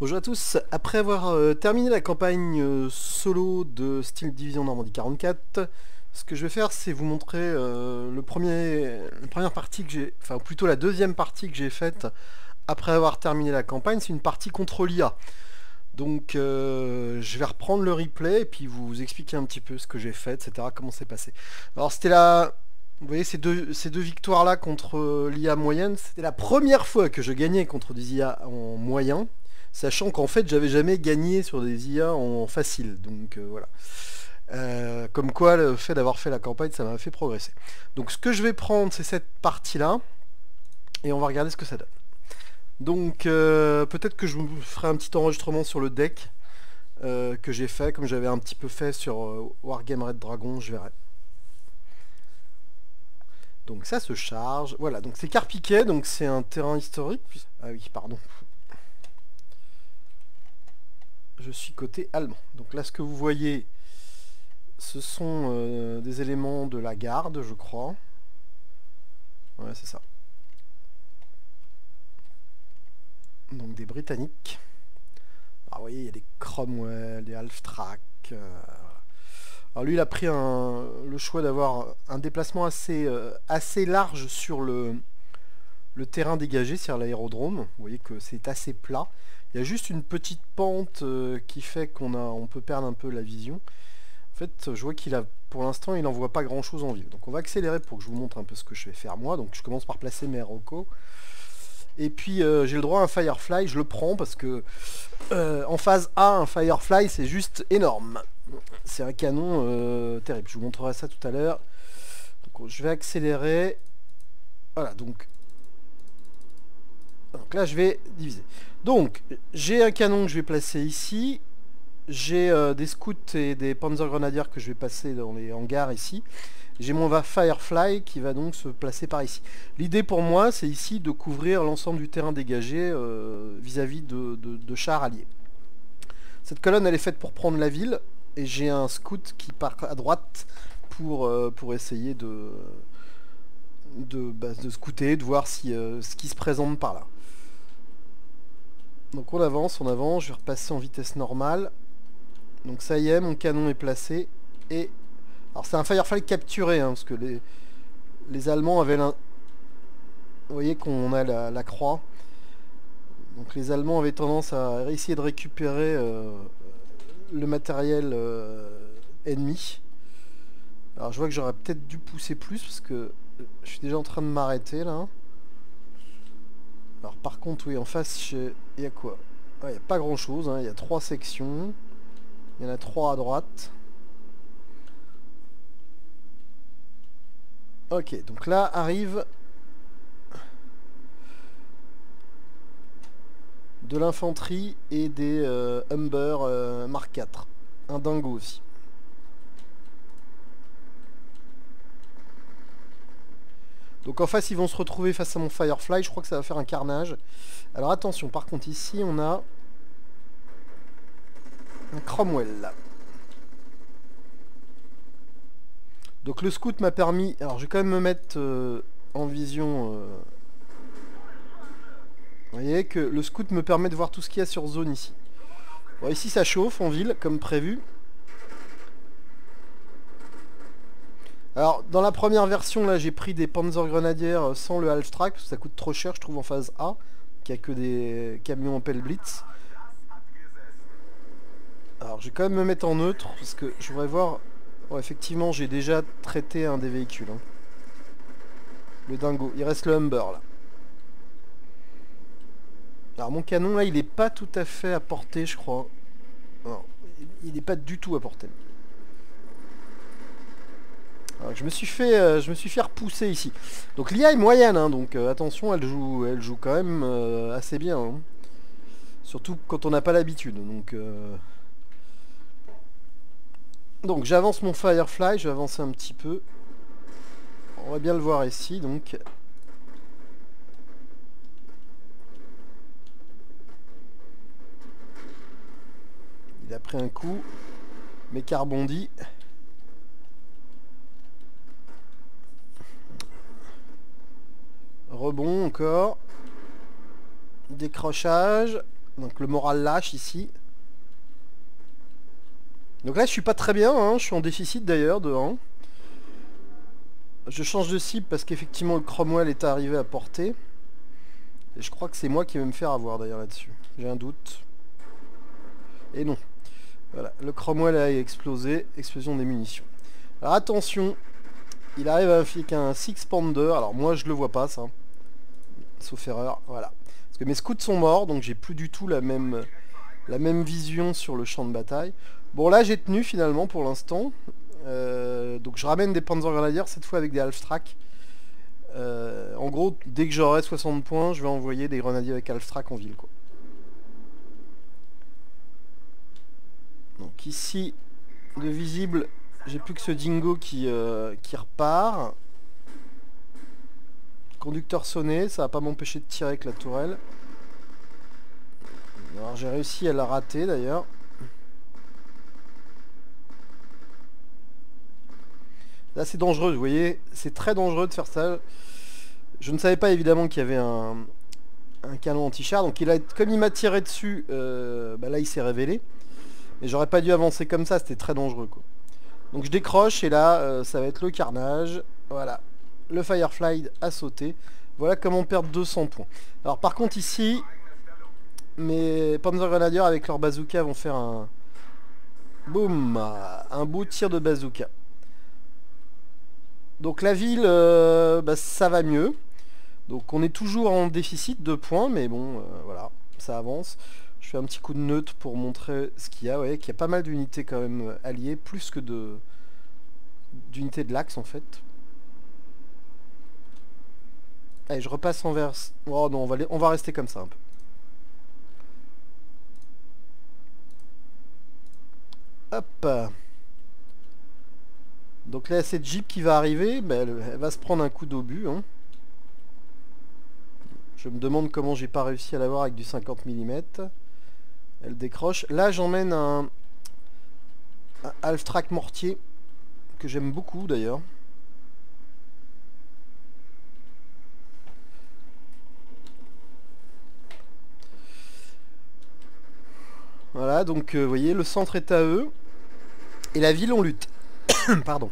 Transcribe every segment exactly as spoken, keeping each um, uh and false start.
Bonjour à tous, après avoir euh, terminé la campagne euh, solo de Steel Division Normandie quarante-quatre, ce que je vais faire c'est vous montrer euh, le premier, la première partie que j'ai, enfin plutôt la deuxième partie que j'ai faite après avoir terminé la campagne, c'est une partie contre l'I A. Donc euh, je vais reprendre le replay et puis vous expliquer un petit peu ce que j'ai fait, et cetera, comment c'est passé. Alors c'était la... Vous voyez ces deux, ces deux victoires là contre euh, l'I A moyenne, c'était la première fois que je gagnais contre des I A en moyen. Sachant qu'en fait j'avais jamais gagné sur des I A en facile, donc euh, voilà. Euh, comme quoi le fait d'avoir fait la campagne ça m'a fait progresser. Donc ce que je vais prendre c'est cette partie là, et on va regarder ce que ça donne. Donc euh, peut-être que je vous ferai un petit enregistrement sur le deck euh, que j'ai fait, comme j'avais un petit peu fait sur euh, Wargame Red Dragon, je verrai. Donc ça se charge, voilà, donc c'est Carpiquet, donc c'est un terrain historique. Ah oui, pardon. Je suis côté allemand. Donc là, ce que vous voyez, ce sont euh, des éléments de la garde, je crois. Ouais, c'est ça. Donc des Britanniques. Alors, vous voyez, il y a des Cromwell, des Halftrack. Euh, Alors lui, il a pris un, le choix d'avoir un déplacement assez, euh, assez large sur le, le terrain dégagé, c'est-à-dire l'aérodrome. Vous voyez que c'est assez plat. Il y a juste une petite pente euh, qui fait qu'on a, on peut perdre un peu la vision. En fait, je vois qu'il a, pour l'instant, il n'envoie pas grand-chose en ville. Donc on va accélérer pour que je vous montre un peu ce que je vais faire moi. Donc je commence par placer mes Rocco. Et puis euh, j'ai le droit à un Firefly, je le prends parce que euh, en phase A, un Firefly, c'est juste énorme. C'est un canon euh, terrible. Je vous montrerai ça tout à l'heure. Donc je vais accélérer. Voilà, donc... Donc là, je vais diviser. Donc, j'ai un canon que je vais placer ici. J'ai euh, des scouts et des Panzer Grenadiers que je vais passer dans les hangars ici. J'ai mon Firefly qui va donc se placer par ici. L'idée pour moi, c'est ici de couvrir l'ensemble du terrain dégagé vis-à-vis -vis de, de, de chars alliés. Cette colonne, elle est faite pour prendre la ville. Et j'ai un scout qui part à droite pour, euh, pour essayer de, de, bah, de scouter, de voir si, euh, ce qui se présente par là. Donc on avance, on avance. Je vais repasser en vitesse normale. Donc ça y est, mon canon est placé. Et alors c'est un Firefly capturé, hein, parce que les, les Allemands avaient l'un... Vous voyez qu'on a la, la croix. Donc les Allemands avaient tendance à essayer de récupérer euh, le matériel euh, ennemi. Alors je vois que j'aurais peut-être dû pousser plus, parce que je suis déjà en train de m'arrêter là. Alors par contre, oui, en face, il y a quoi? Il n'y a pas grand chose, hein. Il y a trois sections. Il y en a trois à droite. Ok, donc là arrive de l'infanterie et des euh, Humber euh, Mark quatre. Un dingo aussi. Donc en face, ils vont se retrouver face à mon Firefly. Je crois que ça va faire un carnage. Alors attention, par contre, ici, on a un Cromwell. Donc le scout m'a permis... Alors je vais quand même me mettre euh, en vision... Euh... Vous voyez que le scout me permet de voir tout ce qu'il y a sur zone ici. Bon, ici ça chauffe en ville, comme prévu. Alors dans la première version, là j'ai pris des Panzer Grenadiers sans le Halftrack, parce que ça coûte trop cher je trouve en phase A, qu'il n'y a que des camions Opel Blitz. Alors je vais quand même me mettre en neutre, parce que je voudrais voir... Oh, effectivement, j'ai déjà traité un des véhicules. Hein. Le dingo. Il reste le Humber, là. Alors, mon canon, là, il n'est pas tout à fait à portée, je crois. Non, il n'est pas du tout à portée. Alors, je me suis fait, euh, je me suis fait repousser ici. Donc, l'I A est moyenne, hein, donc euh, attention, elle joue, elle joue quand même euh, assez bien. Hein. Surtout quand on n'a pas l'habitude. Donc... Euh... Donc j'avance mon Firefly, je vais avancer un petit peu. On va bien le voir ici, donc. Il a pris un coup, mais qui a rebondi. Rebond encore. Décrochage. Donc le moral lâche ici. Donc là je suis pas très bien, hein. Je suis en déficit d'ailleurs de un. Je change de cible parce qu'effectivement le Cromwell est arrivé à portée. Et je crois que c'est moi qui vais me faire avoir d'ailleurs là-dessus. J'ai un doute. Et non. Voilà, le Cromwell a explosé. Explosion des munitions. Alors attention. Il arrive avec un Six Pounder. Alors moi je le vois pas ça. Sauf erreur. Voilà. Parce que mes scouts sont morts. Donc j'ai plus du tout la même, la même vision sur le champ de bataille. Bon là j'ai tenu finalement pour l'instant. Euh, donc je ramène des Panzer Grenadiers cette fois avec des Half-Track. Euh, en gros, dès que j'aurai soixante points, je vais envoyer des grenadiers avec Half-Track en ville, quoi. Donc ici, de visible, j'ai plus que ce dingo qui, euh, qui repart. Conducteur sonné, ça va pas m'empêcher de tirer avec la tourelle. Alors j'ai réussi à la rater d'ailleurs. Là c'est dangereux, vous voyez, c'est très dangereux de faire ça. Je ne savais pas évidemment qu'il y avait un, un canon anti-char, donc il a, comme il m'a tiré dessus, euh, bah là il s'est révélé. Mais j'aurais pas dû avancer comme ça, c'était très dangereux quoi. Donc je décroche et là euh, ça va être le carnage. Voilà, le Firefly a sauté. Voilà comment perdre deux cents points. Alors par contre ici, mes Panzer Grenadiers avec leur bazooka vont faire un... Boum, un beau tir de bazooka. Donc la ville, euh, bah, ça va mieux. Donc on est toujours en déficit de points, mais bon, euh, voilà, ça avance. Je fais un petit coup de neutre pour montrer ce qu'il y a. Vous voyez qu'il y a pas mal d'unités quand même alliées, plus que de d'unités de l'axe en fait. Allez, je repasse envers... Oh non, on va, on va rester comme ça un peu. Hop. Donc là, cette Jeep qui va arriver, bah, elle, elle va se prendre un coup d'obus. Hein. Je me demande comment j'ai pas réussi à l'avoir avec du cinquante millimètres. Elle décroche. Là, j'emmène un, un Half-Track mortier, que j'aime beaucoup d'ailleurs. Voilà, donc euh, vous voyez, le centre est à eux. Et la ville, on lutte. Pardon.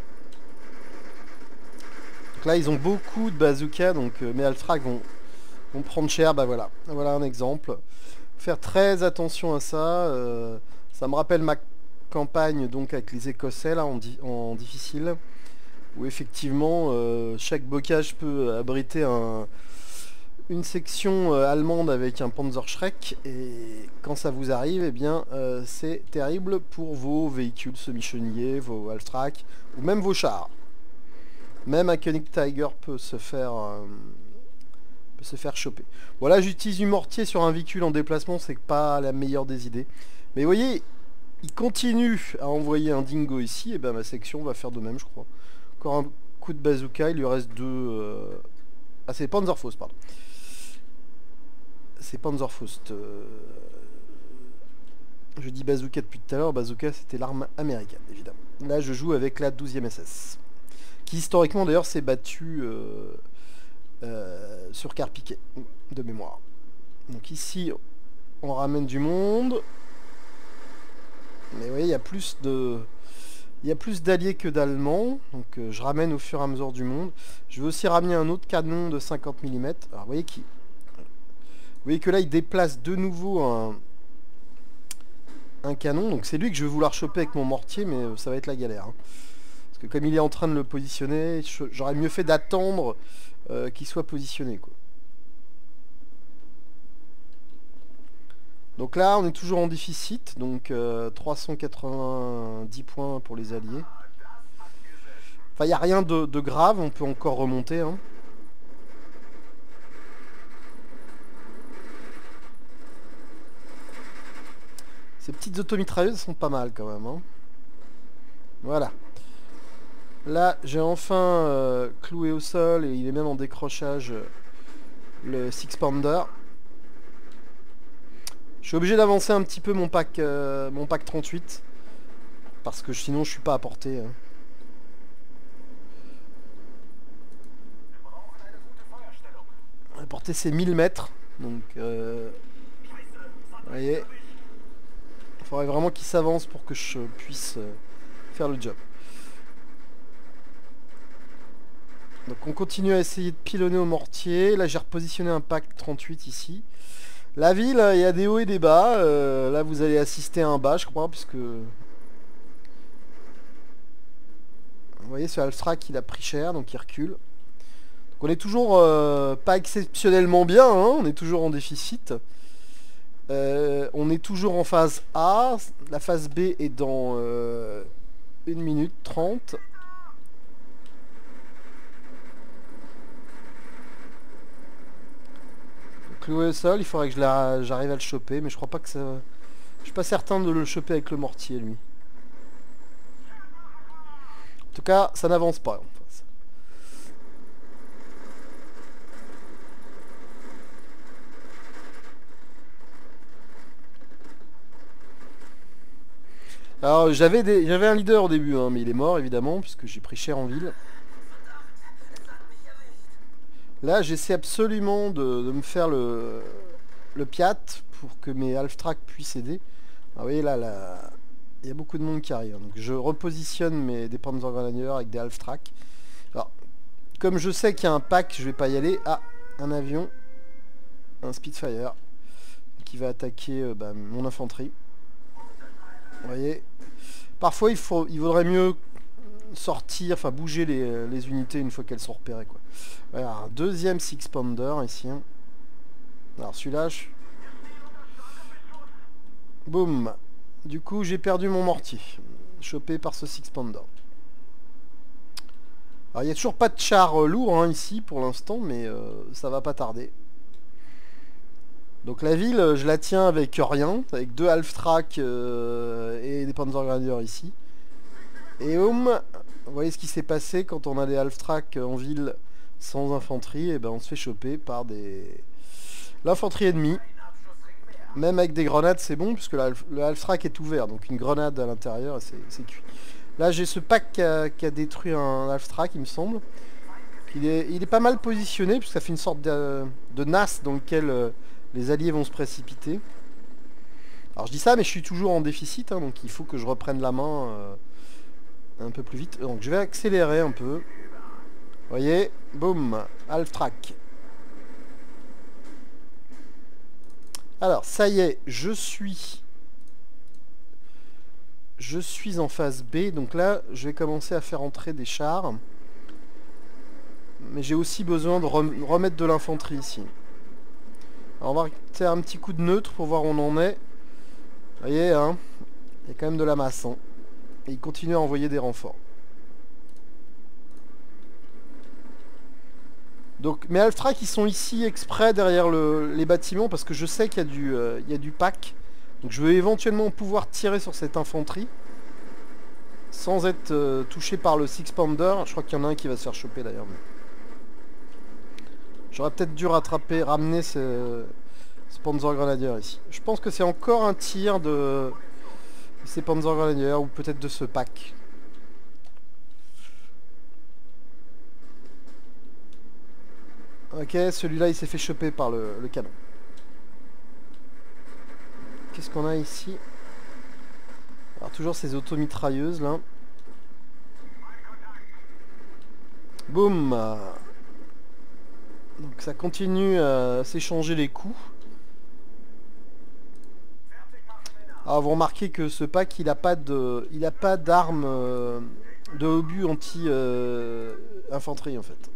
Donc là, ils ont beaucoup de bazooka, donc euh, mes Half-Track vont, vont prendre cher. Bah voilà, voilà un exemple. Faire très attention à ça. Euh, ça me rappelle ma campagne donc avec les Écossais là en, di en difficile, où effectivement euh, chaque bocage peut abriter un, une section euh, allemande avec un Panzerschreck, et quand ça vous arrive, eh bien euh, c'est terrible pour vos véhicules semi-chenillés, vos Half-Track ou même vos chars. Même un Koenig Tiger peut se faire euh, peut se faire choper. Voilà, j'utilise du mortier sur un véhicule en déplacement, c'est pas la meilleure des idées. Mais vous voyez, il continue à envoyer un dingo ici, et ben ma section va faire de même, je crois. Encore un coup de bazooka, il lui reste deux... Euh... Ah, c'est Panzerfaust, pardon. C'est Panzerfaust. Euh... Je dis bazooka depuis tout à l'heure, bazooka c'était l'arme américaine, évidemment. Là, je joue avec la douzième S S. Qui historiquement, d'ailleurs, s'est battue euh... Euh... sur Carpiquet, de mémoire. Donc ici, on ramène du monde. Mais vous voyez, il y a plus de... Il y a plus d'alliés que d'allemands, donc euh, je ramène au fur et à mesure du monde. Je vais aussi ramener un autre canon de cinquante millimètres. Alors vous voyez, qui... vous voyez que là il déplace de nouveau un, un canon, donc c'est lui que je vais vouloir choper avec mon mortier, mais euh, ça va être la galère. Hein. Parce que comme il est en train de le positionner, j'aurais mieux fait d'attendre euh, qu'il soit positionné, quoi. Donc là, on est toujours en déficit, donc euh, trois cent quatre-vingt-dix points pour les alliés. Enfin, il n'y a rien de, de grave, on peut encore remonter. Hein. Ces petites automitrailleuses sont pas mal quand même. Hein. Voilà. Là, j'ai enfin euh, cloué au sol, et il est même en décrochage, euh, le Six Pounder. Je suis obligé d'avancer un petit peu mon pack, euh, mon pack trente-huit. Parce que sinon je suis pas à portée. Hein. La portée c'est mille mètres. Donc euh, Vous voyez, il faudrait vraiment qu'il s'avance pour que je puisse euh, faire le job. Donc on continue à essayer de pilonner au mortier. Là j'ai repositionné un pack trente-huit ici. La ville, il y a des hauts et des bas. Euh, là vous allez assister à un bas je crois, puisque... Vous voyez ce Alftrac il a pris cher, donc il recule. Donc on est toujours euh, pas exceptionnellement bien, hein, on est toujours en déficit. Euh, on est toujours en phase A. La phase B est dans euh, une minute trente. Cloué au sol, il faudrait que j'arrive à le choper, mais je crois pas que ça... Je suis pas certain de le choper avec le mortier, lui. En tout cas, ça n'avance pas. En face. Alors, j'avais des... j'avais un leader au début, hein, mais il est mort, évidemment, puisque j'ai pris cher en ville. Là, j'essaie absolument de, de me faire le, le piat pour que mes Alftrac puissent aider. Ah, vous voyez, là, là, il y a beaucoup de monde qui arrive. Donc, je repositionne mes des Panzergrenadiers avec des Alftrac. Alors, comme je sais qu'il y a un pack, je vais pas y aller. Ah, un avion, un Spitfire, qui va attaquer euh, bah, mon infanterie. Vous voyez, parfois, il, faut, il vaudrait mieux sortir, enfin bouger les, les unités une fois qu'elles sont repérées, quoi. Voilà, un deuxième Six Pounder ici. Alors celui-là, je... boum. Du coup, j'ai perdu mon mortier, chopé par ce Six Pounder. Alors il n'y a toujours pas de char euh, lourd hein, ici pour l'instant, mais euh, ça va pas tarder. Donc la ville, je la tiens avec rien, avec deux Alftrac euh, et des Panzergrenadiers ici. Et boum, vous voyez ce qui s'est passé quand on a des Alftrac en ville sans infanterie, et ben on se fait choper par des l'infanterie ennemie. Même avec des grenades c'est bon, puisque le Alftrac est ouvert, donc une grenade à l'intérieur et c'est cuit. Là j'ai ce pack qui a, qui a détruit un Alftrac il me semble. Il est, il est pas mal positionné, puisque ça fait une sorte de, de nas dans lequel euh, les alliés vont se précipiter. Alors je dis ça mais je suis toujours en déficit, hein, donc il faut que je reprenne la main euh, un peu plus vite. Donc je vais accélérer un peu. Vous voyez, boum, Alftrac. Alors, ça y est, je suis... Je suis en phase B, donc là, je vais commencer à faire entrer des chars. Mais j'ai aussi besoin de rem remettre de l'infanterie ici. Alors, on va faire un petit coup de neutre pour voir où on en est. Vous voyez, hein, il y a quand même de la masse. Hein. Et il continue à envoyer des renforts. Donc mes Alftrac ils sont ici exprès derrière le, les bâtiments parce que je sais qu'il y a du, euh, il y a du pack. Donc je veux éventuellement pouvoir tirer sur cette infanterie sans être euh, touché par le Six Pounder. Je crois qu'il y en a un qui va se faire choper d'ailleurs. Mais... J'aurais peut-être dû rattraper, ramener ce, ce Panzergrenadier ici. Je pense que c'est encore un tir de ces Panzergrenadiers ou peut-être de ce pack. Ok, celui-là il s'est fait choper par le, le canon. Qu'est-ce qu'on a ici? Alors toujours ces automitrailleuses là. Boum. Donc ça continue à s'échanger les coups. Alors vous remarquez que ce pack il a pas de, il a pas d'armes euh, de obus anti euh, infanterie en fait.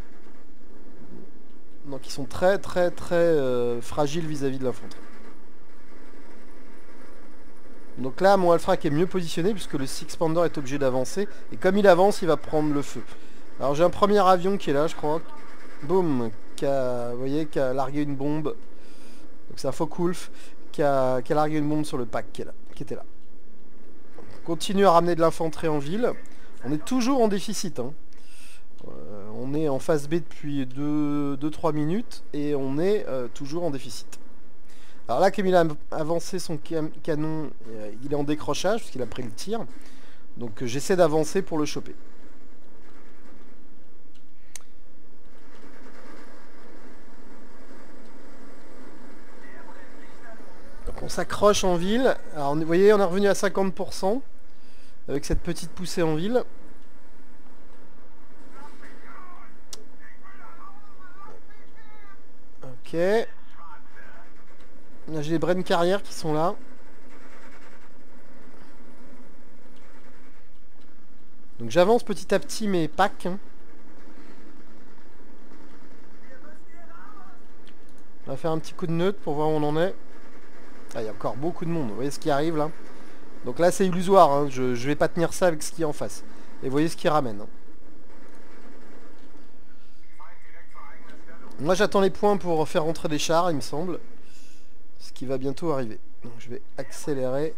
Donc ils sont très très très euh, fragiles vis-à-vis de l'infanterie. Donc là mon Alftrac est mieux positionné puisque le Six Pounder est obligé d'avancer. Et comme il avance il va prendre le feu. Alors j'ai un premier avion qui est là je crois. Boum, qui a, vous voyez, qui a largué une bombe. Donc c'est un Focke-Wulf qui a, qui a largué une bombe sur le pack qui, est là, qui était là. On continue à ramener de l'infanterie en ville. On est toujours en déficit hein. Euh, on est en phase B depuis deux trois minutes et on est euh, toujours en déficit. Alors là, comme il a avancé son cam canon, euh, il est en décrochage parce qu'il a pris le tir. Donc euh, j'essaie d'avancer pour le choper. Donc on On s'accroche en ville. Alors vous voyez, on est revenu à cinquante pour cent avec cette petite poussée en ville. Ok. Là j'ai les Bren carrières qui sont là. Donc j'avance petit à petit mes packs. Hein. On va faire un petit coup de neutre pour voir où on en est. Ah, il y a encore beaucoup de monde. Vous voyez ce qui arrive là. Donc là c'est illusoire. Hein. Je, je vais pas tenir ça avec ce qui est en face. Et vous voyez ce qui ramène. Hein. Moi j'attends les points pour faire rentrer des chars, il me semble. Ce qui va bientôt arriver. Donc je vais accélérer.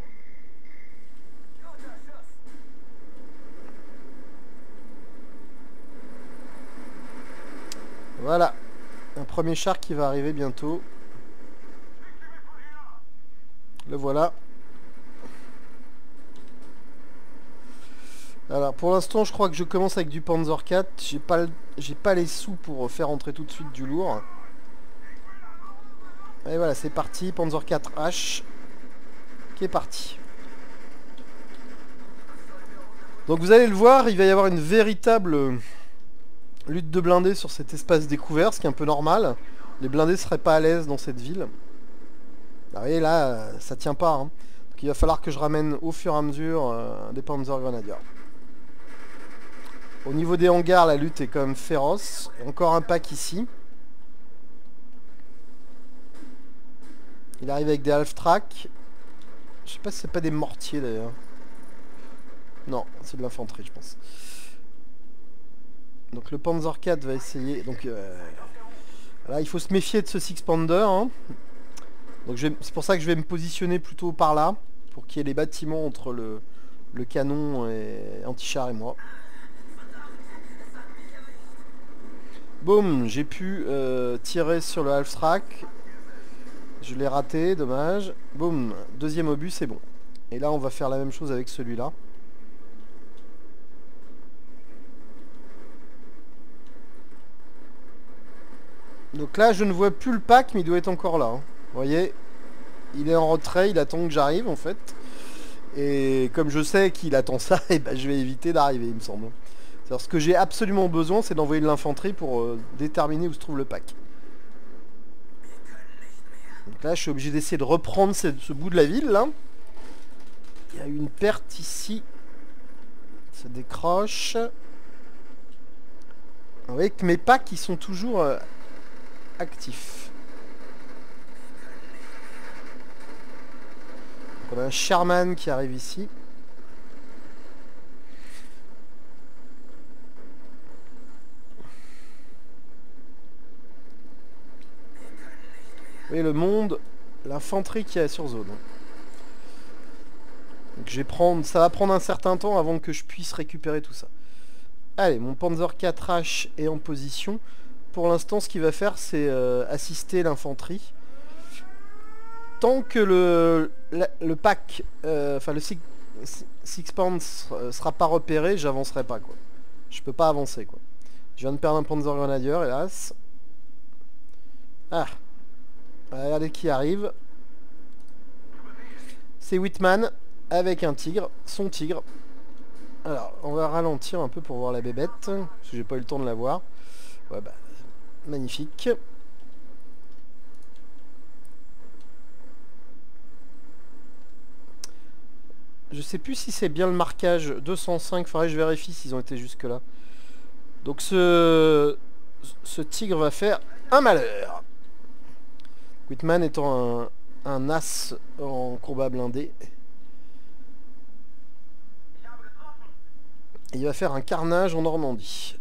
Voilà. Un premier char qui va arriver bientôt. Le voilà. Alors pour l'instant je crois que je commence avec du Panzer quatre. J'ai pas, j'ai pas les sous pour faire entrer tout de suite du lourd. Et voilà, c'est parti. Panzer quatre H qui est parti. Donc vous allez le voir, il va y avoir une véritable lutte de blindés sur cet espace découvert, ce qui est un peu normal. Les blindés seraient pas à l'aise dans cette ville. Vous voyez là, ça tient pas. Hein. Donc il va falloir que je ramène au fur et à mesure euh, des Panzer Grenadiers. Au niveau des hangars, la lutte est quand même féroce. Encore un pack ici. Il arrive avec des half-track. Je sais pas si c'est pas des mortiers d'ailleurs. Non, c'est de l'infanterie je pense. Donc le Panzer quatre va essayer. Donc euh, là il faut se méfier de ce Six-Pounder. Hein. Donc c'est pour ça que je vais me positionner plutôt par là. Pour qu'il y ait les bâtiments entre le, le canon et anti-char et moi. Boum, j'ai pu euh, tirer sur le half-track. Je l'ai raté, dommage. Boum, deuxième obus, c'est bon. Et là, on va faire la même chose avec celui-là. Donc là, je ne vois plus le pack, mais il doit être encore là. Hein. Vous voyez, il est en retrait, il attend que j'arrive, en fait. Et comme je sais qu'il attend ça, et ben, je vais éviter d'arriver, il me semble. Alors, ce que j'ai absolument besoin, c'est d'envoyer de l'infanterie pour euh, déterminer où se trouve le pack. Donc là, je suis obligé d'essayer de reprendre ce, ce bout de la ville, là. Il y a une perte ici. Ça décroche. Vous voyez que mes packs, ils sont toujours euh, actifs. Donc on a un Sherman qui arrive ici. Vous voyez le monde, l'infanterie qui est sur zone. Donc je vais prendre, ça va prendre un certain temps avant que je puisse récupérer tout ça. Allez, mon Panzer quatre H est en position. Pour l'instant, ce qu'il va faire, c'est euh, assister l'infanterie. Tant que le, le, le pack, euh, enfin le six, six pounds sera pas repéré, j'avancerai pas quoi. Je peux pas avancer quoi. Je viens de perdre un Panzer Grenadier, hélas. Ah. Regardez qui arrive. C'est Whitman avec un tigre, son tigre. Alors, on va ralentir un peu pour voir la bébête, parce que j'ai pas eu le temps de la voir. Ouais, bah, magnifique. Je sais plus si c'est bien le marquage deux cent cinq, faudrait que je vérifie s'ils ont été jusque là. Donc ce, ce tigre va faire un malheur. Whitman étant un, un as en combat blindé. Et il va faire un carnage en Normandie.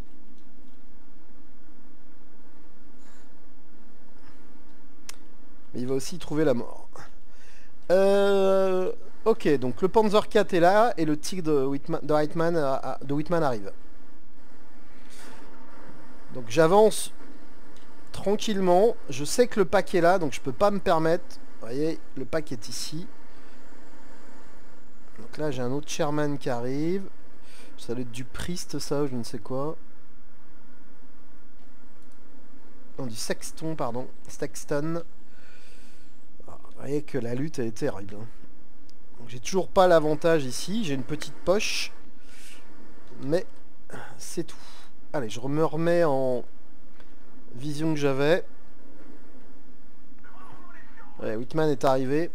Mais il va aussi trouver la mort. Euh, ok, donc le Panzer quatre est là et le tigre de Whitman, de Whitman, de Whitman arrive. Donc j'avance tranquillement, je sais que le pack est là, donc je peux pas me permettre. Vous voyez, le pack est ici. Donc là, j'ai un autre Sherman qui arrive. Ça doit être du Priest, ça, je ne sais quoi. Non, du Sexton, pardon. Sexton. voyez que la lutte elle est terrible. Hein. J'ai toujours pas l'avantage ici. J'ai une petite poche. Mais c'est tout. Allez, je me remets en vision que j'avais. Ouais, Whitman est arrivé.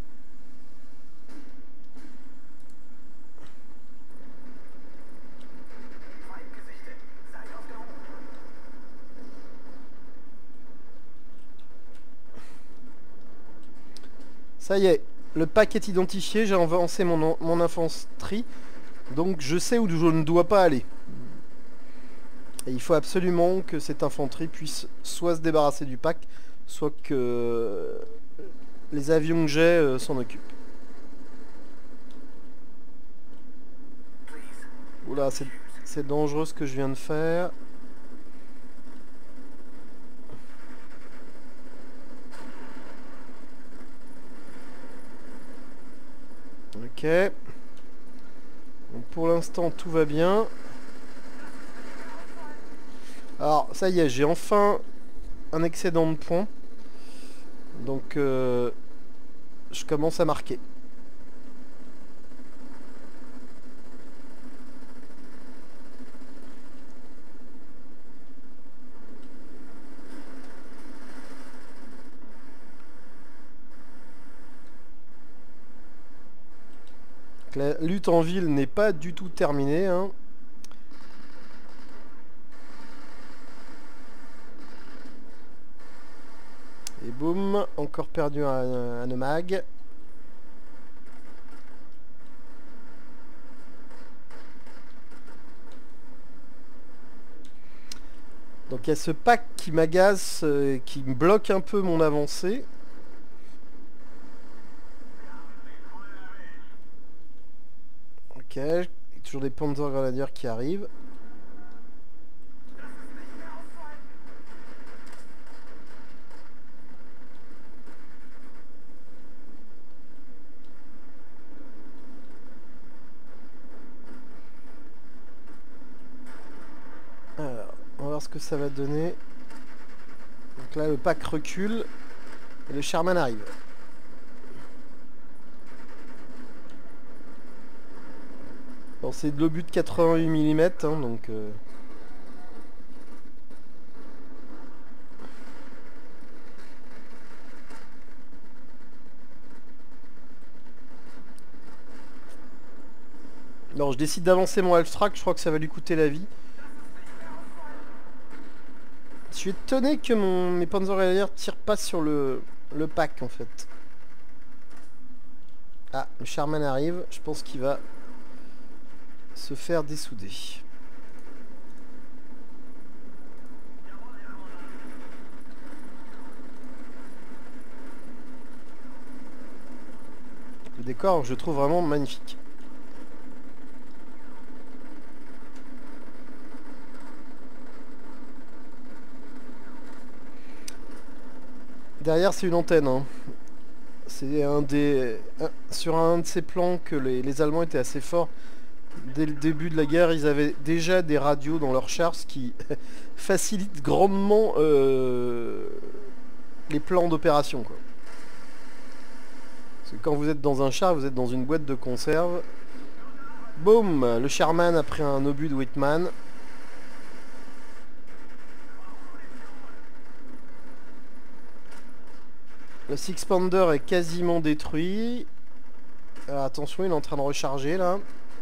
Ça y est, le pack est identifié, j'ai avancé mon, mon infanterie, donc je sais où je ne dois pas aller. Et il faut absolument que cette infanterie puisse soit se débarrasser du pack, soit que les avions que j'ai euh, s'en occupent. Oula, c'est dangereux ce que je viens de faire. Ok. Donc pour l'instant tout va bien. Alors ça y est, j'ai enfin un excédent de points. Donc euh, je commence à marquer. La lutte en ville n'est pas du tout terminée. Hein. Et boum, encore perdu un, un mag. Donc il y a ce pack qui m'agace, euh, qui me bloque un peu mon avancée. Ok, il y a toujours des Panzer Grenadiers qui arrivent. Alors, on va voir ce que ça va donner. Donc là, le pack recule et le Sherman arrive. Bon, c'est de l'obus de quatre-vingt-huit millimètres, hein, donc... Euh... Non, je décide d'avancer mon Half-Track, je crois que ça va lui coûter la vie. Je suis étonné que mon, mes Panzer Grenadiers tirent pas sur le, le pack, en fait. Ah, le Sherman arrive, je pense qu'il va se faire dessouder. Le décor, je trouve vraiment magnifique. Derrière, c'est une antenne. Hein. C'est un des... Un, sur un de ces plans que les, les Allemands étaient assez forts. Dès le début de la guerre, ils avaient déjà des radios dans leurs chars, ce qui facilite grandement euh, les plans d'opération. Parce que quand vous êtes dans un char, vous êtes dans une boîte de conserve. Boum, le Sherman a pris un obus de Whitman. Le Six-Pounder est quasiment détruit. Alors, attention, il est en train de recharger là.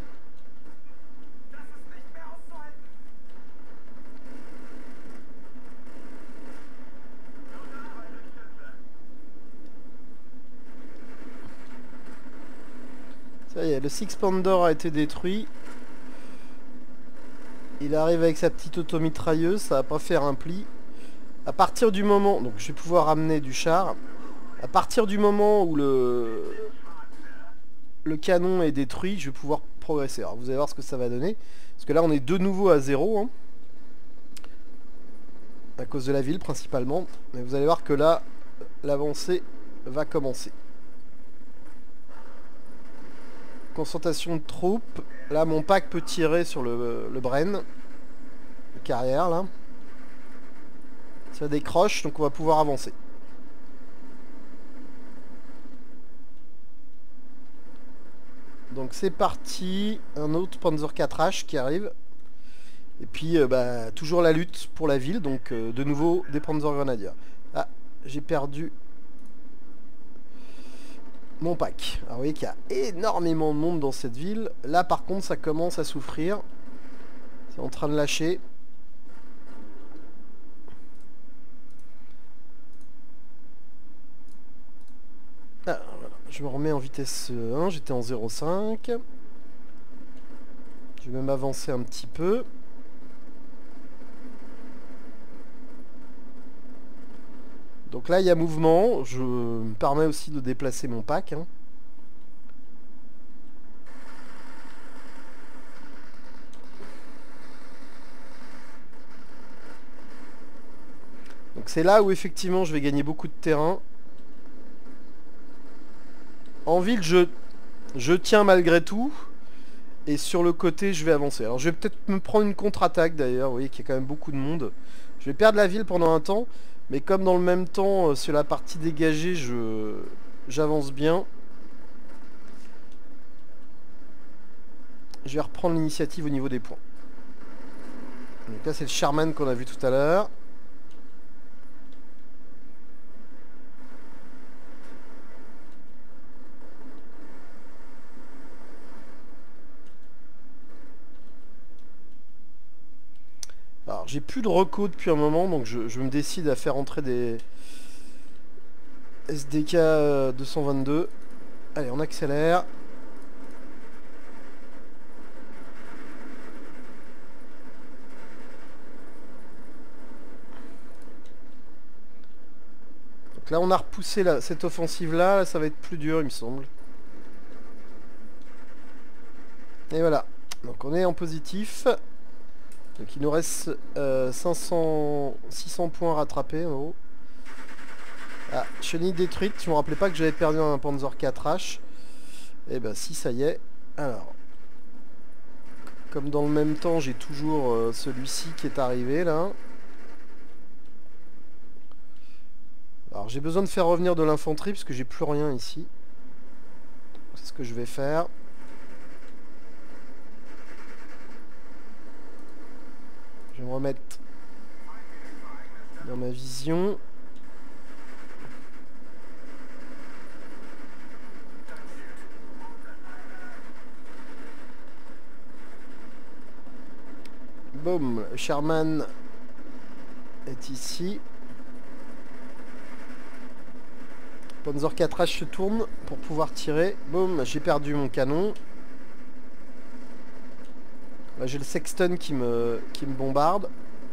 Ça y est, le Six-Pounder a été détruit. Il arrive avec sa petite automitrailleuse, ça va pas faire un pli. À partir du moment... Donc je vais pouvoir amener du char. À partir du moment où le, le canon est détruit, je vais pouvoir progresser. Alors vous allez voir ce que ça va donner. Parce que là on est de nouveau à zéro. Hein, à cause de la ville principalement. Mais vous allez voir que là, l'avancée va commencer. Concentration de troupes. Là mon pack peut tirer sur le, le Bren. Le carrière là. Ça décroche, donc on va pouvoir avancer. Donc c'est parti. Un autre Panzer quatre H qui arrive. Et puis euh, bah, toujours la lutte pour la ville. Donc euh, de nouveau des Panzer Grenadiers. Ah, j'ai perdu mon pack. Alors vous voyez qu'il y a énormément de monde dans cette ville. Là par contre ça commence à souffrir. C'est en train de lâcher. Ah, voilà. Je me remets en vitesse un, j'étais en zéro cinq. Je vais même avancer un petit peu. Donc là il y a mouvement, je me permets aussi de déplacer mon pack. Hein. Donc c'est là où effectivement je vais gagner beaucoup de terrain. En ville je, je tiens malgré tout. Et sur le côté je vais avancer. Alors je vais peut-être me prendre une contre-attaque d'ailleurs. Vous voyez qu'il y a quand même beaucoup de monde. Je vais perdre la ville pendant un temps. Mais comme dans le même temps, sur la partie dégagée, je j'avance bien. Je vais reprendre l'initiative au niveau des points. Donc là, c'est le Sherman qu'on a vu tout à l'heure. Alors, j'ai plus de reco depuis un moment, donc je, je me décide à faire entrer des S D K deux cent vingt-deux. Allez, on accélère. Donc là, on a repoussé la, cette offensive-là. Là, ça va être plus dur, il me semble. Et voilà. Donc, on est en positif. Donc il nous reste euh, cinq cents, six cents points rattrapés en haut. Ah, chenille détruite. Je me rappelais pas que j'avais perdu un Panzer quatre H. Et ben si, ça y est. Alors, comme dans le même temps, j'ai toujours euh, celui-ci qui est arrivé là. Alors j'ai besoin de faire revenir de l'infanterie parce que j'ai plus rien ici. C'est ce que je vais faire. Je vais me remettre dans ma vision. Boum, le Sherman est ici. Panzer quatre H se tourne pour pouvoir tirer. Boum, j'ai perdu mon canon. Là j'ai le Sexton qui me, qui me bombarde.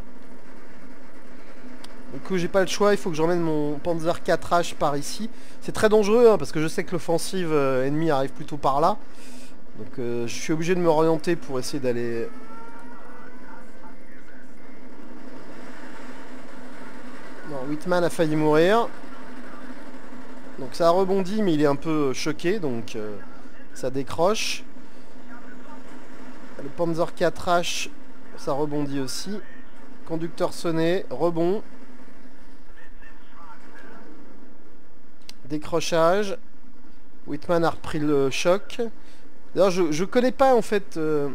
Du coup j'ai pas le choix, il faut que j'emmène mon Panzer quatre H par ici. C'est très dangereux hein, parce que je sais que l'offensive euh, ennemie arrive plutôt par là. Donc euh, je suis obligé de me orienter pour essayer d'aller... Non, Whitman a failli mourir. Donc ça a rebondi mais il est un peu choqué donc euh, ça décroche. Le Panzer quatre H, ça rebondit aussi. Conducteur sonné, rebond. Décrochage. Whitman a repris le choc. D'ailleurs, je, je connais pas en fait euh,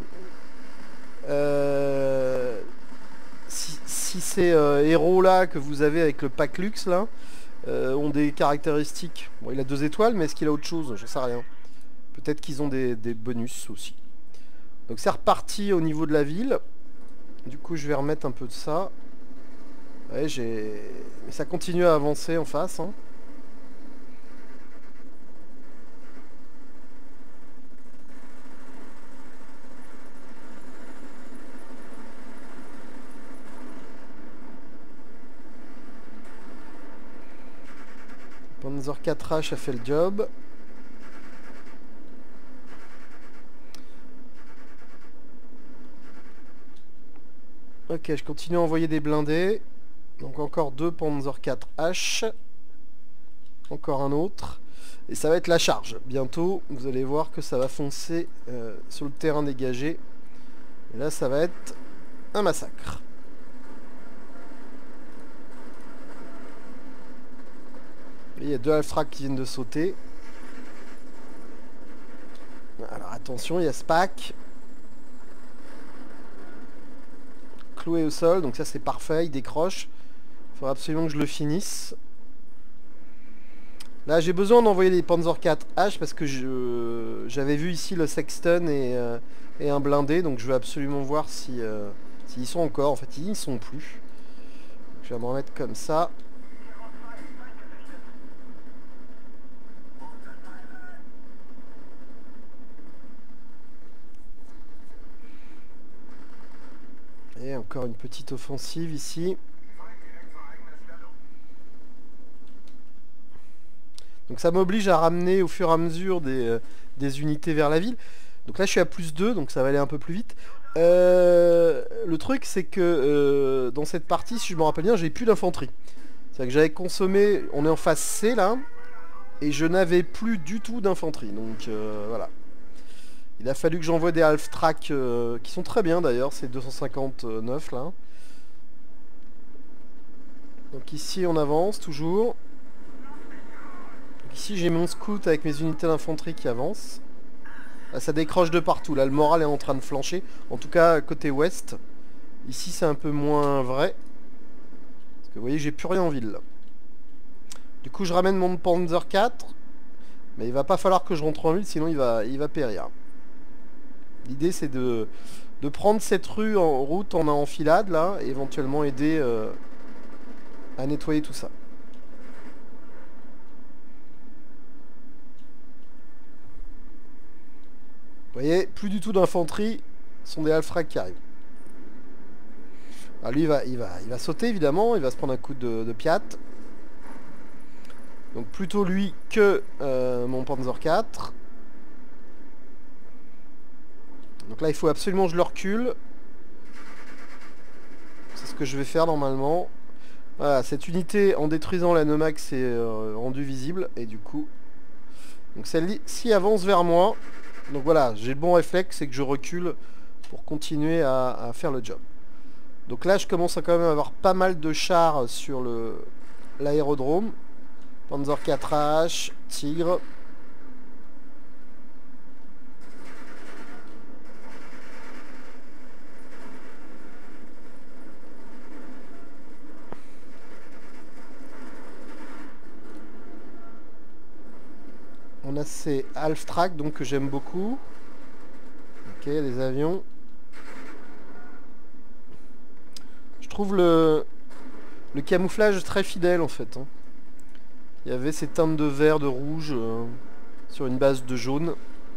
euh, si, si ces euh, héros là que vous avez avec le pack luxe là euh, ont des caractéristiques. Bon, il a deux étoiles, mais est-ce qu'il a autre chose? Je sais rien. Peut-être qu'ils ont des, des bonus aussi. Donc c'est reparti au niveau de la ville. Du coup je vais remettre un peu de ça. Ouais, j'ai... Mais ça continue à avancer en face. Hein. Panzer quatre H a fait le job. Ok, je continue à envoyer des blindés. Donc encore deux Panzer quatre H. Encore un autre. Et ça va être la charge. Bientôt, vous allez voir que ça va foncer euh, sur le terrain dégagé. Et là, ça va être un massacre. Et il y a deux Alfrak qui viennent de sauter. Alors attention, il y a Spack. Cloué au sol, donc ça c'est parfait, il décroche. Il faudra absolument que je le finisse. Là j'ai besoin d'envoyer les Panzer quatre H parce que je j'avais vu ici le Sexton et, euh, et un blindé, donc je veux absolument voir si euh, s'ils sont encore. En fait ils n'y sont plus. Je vais me remettre comme ça. Et encore une petite offensive ici. Donc ça m'oblige à ramener au fur et à mesure des, euh, des unités vers la ville. Donc là je suis à plus deux, donc ça va aller un peu plus vite. Euh, le truc c'est que euh, dans cette partie, si je me rappelle bien, j'ai plus d'infanterie. C'est-à-dire que j'avais consommé, on est en phase C là, et je n'avais plus du tout d'infanterie. Donc euh, voilà. Il a fallu que j'envoie des half-track euh, qui sont très bien d'ailleurs, c'est deux cent cinquante-neuf là. Donc ici on avance toujours. Donc ici j'ai mon scout avec mes unités d'infanterie qui avancent. Là ça décroche de partout, là le moral est en train de flancher. En tout cas côté ouest. Ici c'est un peu moins vrai. Parce que vous voyez j'ai plus rien en ville là. Du coup je ramène mon Panzer quatre. Mais il va pas falloir que je rentre en ville sinon il va, il va périr. L'idée c'est de, de prendre cette rue en route en enfilade là, et éventuellement aider euh, à nettoyer tout ça. Vous voyez, plus du tout d'infanterie, ce sont des half-track qui arrivent. Alors lui il va, il, va, il va sauter évidemment, il va se prendre un coup de, de piat. Donc plutôt lui que euh, mon Panzer quatre. Donc là il faut absolument que je le recule. C'est ce que je vais faire normalement. Voilà, cette unité en détruisant la Nomax est euh, rendue visible. Et du coup... Donc celle-ci avance vers moi. Donc voilà, j'ai le bon réflexe, c'est que je recule pour continuer à, à faire le job. Donc là je commence à quand même avoir pas mal de chars sur le l'aérodrome. Panzer quatre H, Tigre. On a ces half-track donc que j'aime beaucoup. Ok, les avions. Je trouve le, le camouflage très fidèle en fait. Hein. Il y avait ces teintes de vert, de rouge euh, sur une base de jaune.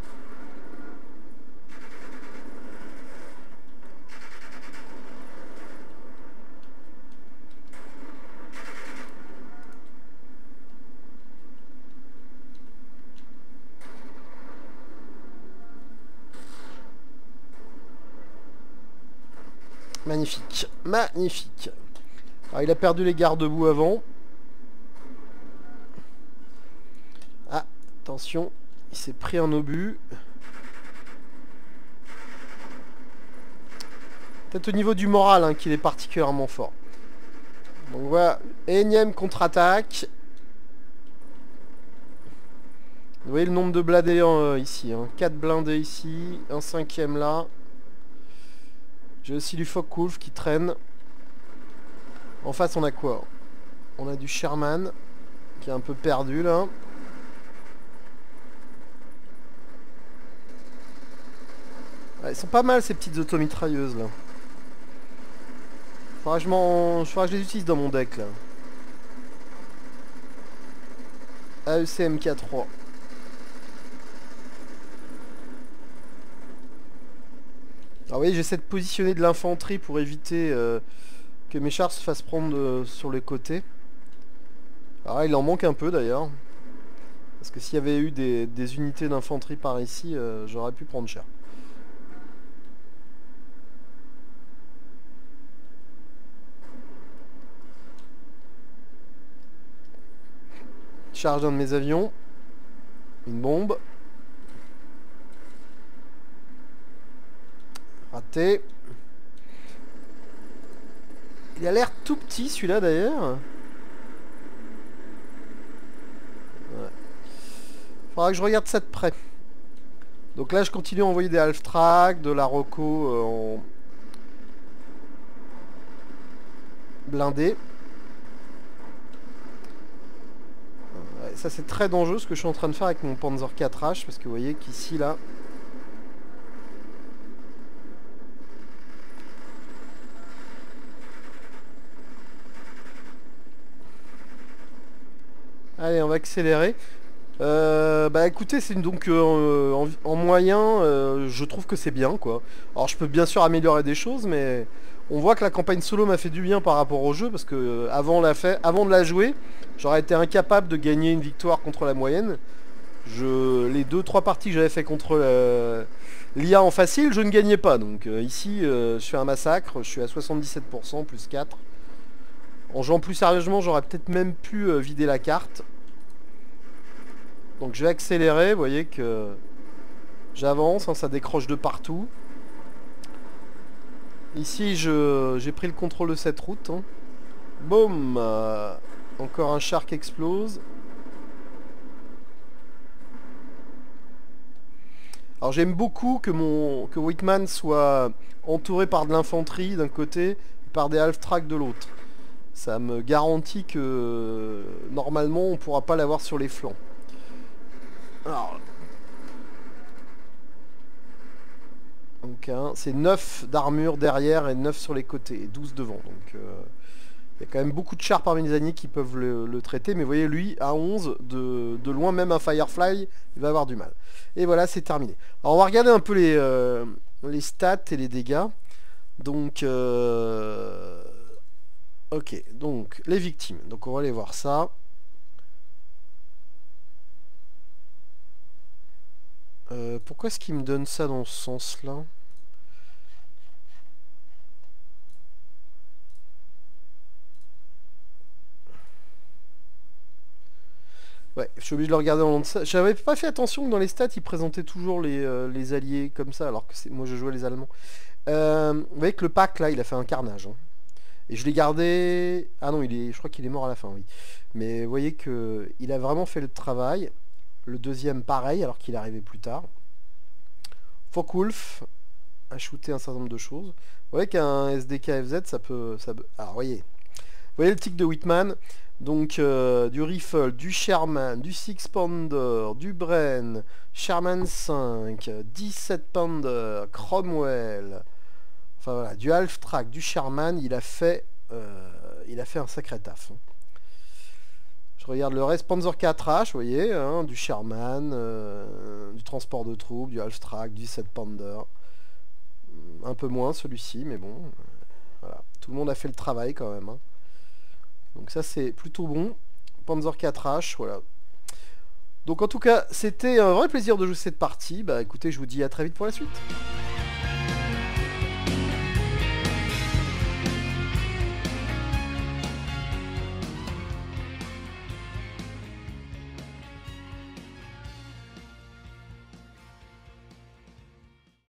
Magnifique, magnifique. Alors il a perdu les garde-boue avant. Ah, attention, il s'est pris un obus. Peut-être au niveau du moral hein, qu'il est particulièrement fort. Donc voilà, énième contre-attaque. Vous voyez le nombre de blindés euh, ici. Hein. quatre blindés ici, un cinquième là. J'ai aussi du Focke-Wulf qui traîne. En face on a quoi? On a du Sherman qui est un peu perdu là. Ouais, ils sont pas mal ces petites automitrailleuses là. Faudra que je, m'en... Faudra que je les utilise dans mon deck là. A E C M K trois. Alors vous voyez, j'essaie de positionner de l'infanterie pour éviter euh, que mes chars se fassent prendre euh, sur les côtés. Alors là, il en manque un peu d'ailleurs. Parce que s'il y avait eu des, des unités d'infanterie par ici, euh, j'aurais pu prendre cher. Charge d'un de mes avions. Une bombe. Raté. Il a l'air tout petit celui-là d'ailleurs. Ouais. Faudra que je regarde ça de près. Donc là je continue à envoyer des half-track, de la Rocco euh, en blindé. Ouais, ça c'est très dangereux ce que je suis en train de faire avec mon Panzer quatre H, parce que vous voyez qu'ici là... Allez, on va accélérer. Euh, bah écoutez, c'est donc euh, en, en moyen, euh, je trouve que c'est bien quoi. Alors je peux bien sûr améliorer des choses, mais on voit que la campagne solo m'a fait du bien par rapport au jeu, parce que euh, avant, la fait, avant de la jouer, j'aurais été incapable de gagner une victoire contre la moyenne. Je, les deux trois parties que j'avais fait contre l'I A en facile, je ne gagnais pas. Donc euh, ici, euh, je fais un massacre, je suis à soixante-dix-sept pour cent plus quatre. En jouant plus sérieusement, j'aurais peut-être même pu euh, vider la carte. Donc je vais accélérer, vous voyez que j'avance, hein, ça décroche de partout. Ici j'ai pris le contrôle de cette route. Hein. Boum, euh, encore un char qui explose. Alors j'aime beaucoup que mon que Whitman soit entouré par de l'infanterie d'un côté et par des half-track de l'autre. Ça me garantit que normalement on pourra pas l'avoir sur les flancs. Alors, donc hein, c'est neuf d'armure derrière et neuf sur les côtés et douze devant. Donc euh, il y a quand même beaucoup de chars parmi les alliés qui peuvent le, le traiter. Mais vous voyez, lui, à onze, de, de loin, même un Firefly, il va avoir du mal. Et voilà, c'est terminé. Alors on va regarder un peu les, euh, les stats et les dégâts. Donc, euh, ok, donc les victimes. Donc on va aller voir ça. Euh, pourquoi est-ce qu'il me donne ça dans ce sens-là? Ouais, je suis obligé de le regarder en long de ça. J'avais pas fait attention que dans les stats, il présentait toujours les, euh, les alliés comme ça, alors que moi je jouais les Allemands. Euh, vous voyez que le pack, là, il a fait un carnage. Hein. Et je l'ai gardé... Ah non, il est... je crois qu'il est mort à la fin, oui. Mais vous voyez que il a vraiment fait le travail. Le deuxième, pareil, alors qu'il est arrivé plus tard. Focke-Wulf a shooté un certain nombre de choses. Vous voyez qu'un S D K F Z, ça peut... Ça... Alors, voyez. Vous voyez le tic de Whitman. Donc, euh, du Rifle, du Sherman, du Six Pounder, du Bren, Sherman cinq, dix-sept Pounder, Cromwell... Enfin voilà, du half-track, du Sherman, il a fait, euh, il a fait un sacré taf. Hein. Je regarde le reste, Panzer quatre H, vous voyez, hein, du Sherman, euh, du transport de troupes, du half-track, du sept Pounder. Un peu moins celui-ci, mais bon, euh, voilà. Tout le monde a fait le travail quand même. Hein. Donc ça c'est plutôt bon. Panzer quatre H, voilà. Donc en tout cas, c'était un vrai plaisir de jouer cette partie. Bah écoutez, je vous dis à très vite pour la suite.